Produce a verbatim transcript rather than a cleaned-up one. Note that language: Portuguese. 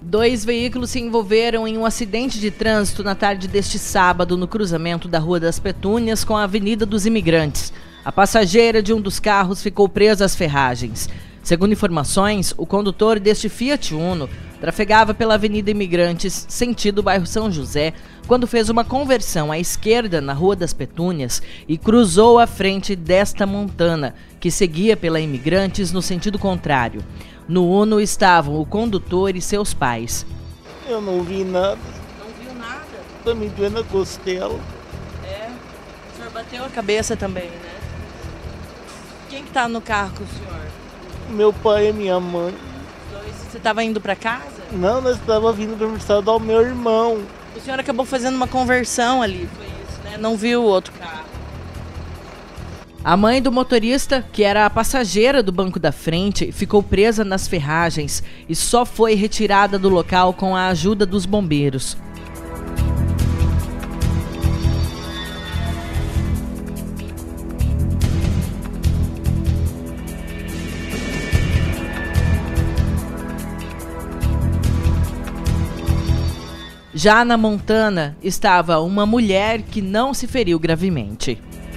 Dois veículos se envolveram em um acidente de trânsito na tarde deste sábado no cruzamento da Rua das Petúnias com a Avenida dos Imigrantes. A passageira de um dos carros ficou presa às ferragens. Segundo informações, o condutor deste Fiat Uno trafegava pela Avenida Imigrantes, sentido bairro São José, quando fez uma conversão à esquerda na Rua das Petúnias e cruzou à frente desta Montana, que seguia pela Imigrantes no sentido contrário. No Uno estavam o condutor e seus pais. Eu não vi nada. Não viu nada? Tá me doendo a costela. É? O senhor bateu a cabeça também, né? Quem que tá no carro com o senhor? Meu pai e minha mãe. Dois. Você estava indo para casa? Não, nós estávamos vindo para o do meu irmão. O senhor acabou fazendo uma conversão ali, foi isso, né? Não viu o outro carro. A mãe do motorista, que era a passageira do banco da frente, ficou presa nas ferragens e só foi retirada do local com a ajuda dos bombeiros. Já na Montana estava uma mulher que não se feriu gravemente.